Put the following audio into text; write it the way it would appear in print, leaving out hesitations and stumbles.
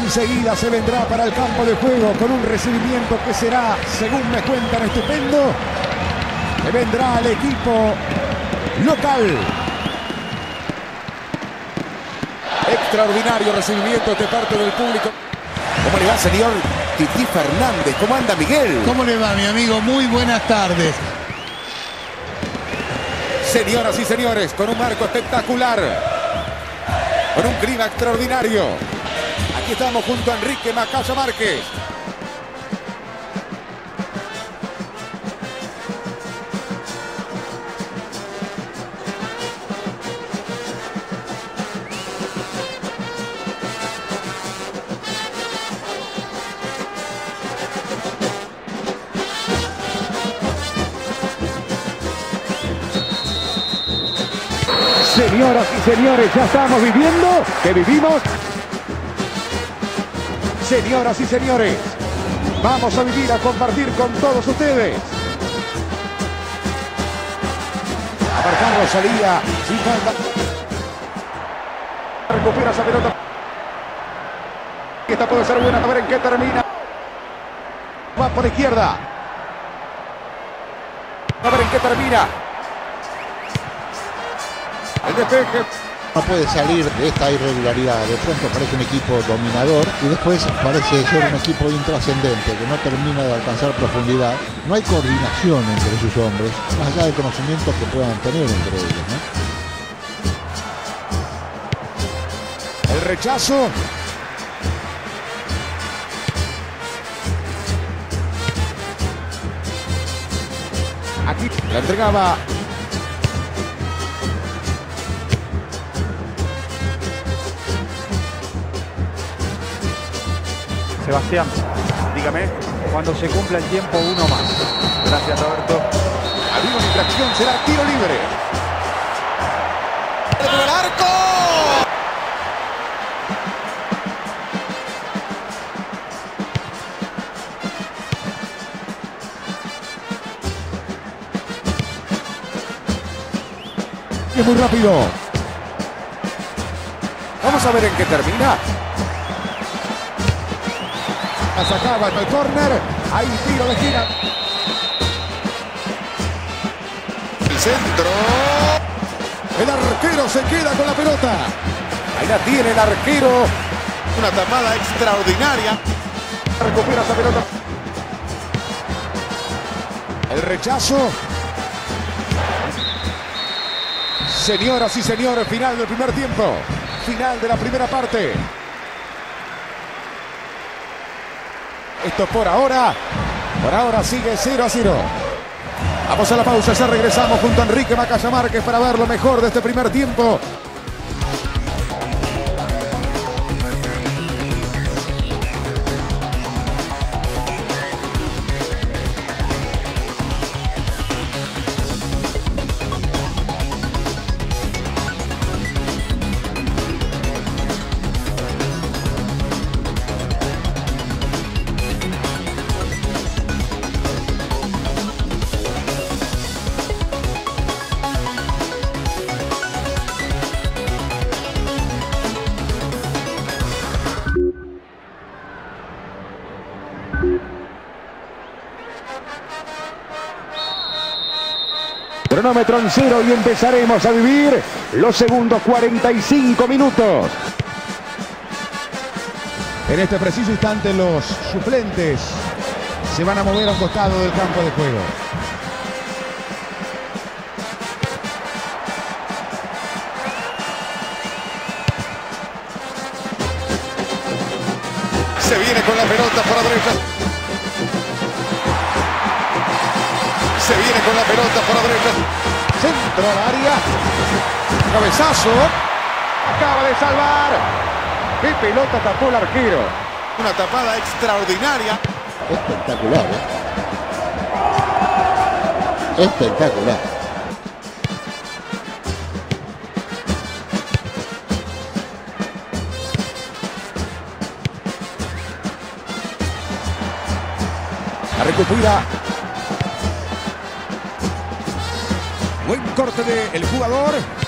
enseguida se vendrá para el campo de juego con un recibimiento que será, según me cuentan, estupendo. Que vendrá al equipo local. Extraordinario recibimiento de parte del público. ¿Cómo le va, señor Tití Fernández? ¿Cómo anda, Miguel? ¿Cómo le va, mi amigo? Muy buenas tardes. Señoras y señores, con un marco espectacular, con un clima extraordinario. Aquí estamos junto a Enrique Macaya Márquez. Señoras y señores, ya estamos viviendo, que vivimos. Señoras y señores, vamos a vivir, a compartir con todos ustedes. A marcar Rosalía, sin falta. Recupera esa pelota. Esta puede ser buena, a ver en qué termina. Va por izquierda. A ver en qué termina. El despeje. No puede salir de esta irregularidad. De pronto parece un equipo dominador y después parece ser un equipo intrascendente que no termina de alcanzar profundidad. No hay coordinación entre sus hombres, más allá del conocimiento que puedan tener entre ellos, ¿no? El rechazo. Aquí la entregaba. Sebastián, dígame, cuando se cumpla el tiempo, uno más. Gracias, Roberto. Había una infracción, será tiro libre. ¡El arco! Es muy rápido. Vamos a ver en qué termina. La sacaba en el córner. Hay tiro de esquina. El centro. El arquero se queda con la pelota. Ahí la tiene el arquero. Una tapada extraordinaria. Recupera esa pelota. El rechazo. Señoras y señores, final del primer tiempo. Final de la primera parte. Esto por ahora sigue 0-0. Vamos a la pausa, ya regresamos junto a Enrique Macaya Márquez para ver lo mejor de este primer tiempo. Cronómetro en 0 y empezaremos a vivir los segundos 45 minutos. En este preciso instante los suplentes se van a mover a un costado del campo de juego. Se viene con la pelota por la derecha. Se viene con la pelota por la derecha. Centro al área. Cabezazo. Acaba de salvar. ¡Qué pelota tapó el arquero! Una tapada extraordinaria. Espectacular, ¿eh? Espectacular. La recupera. Buen corte del jugador.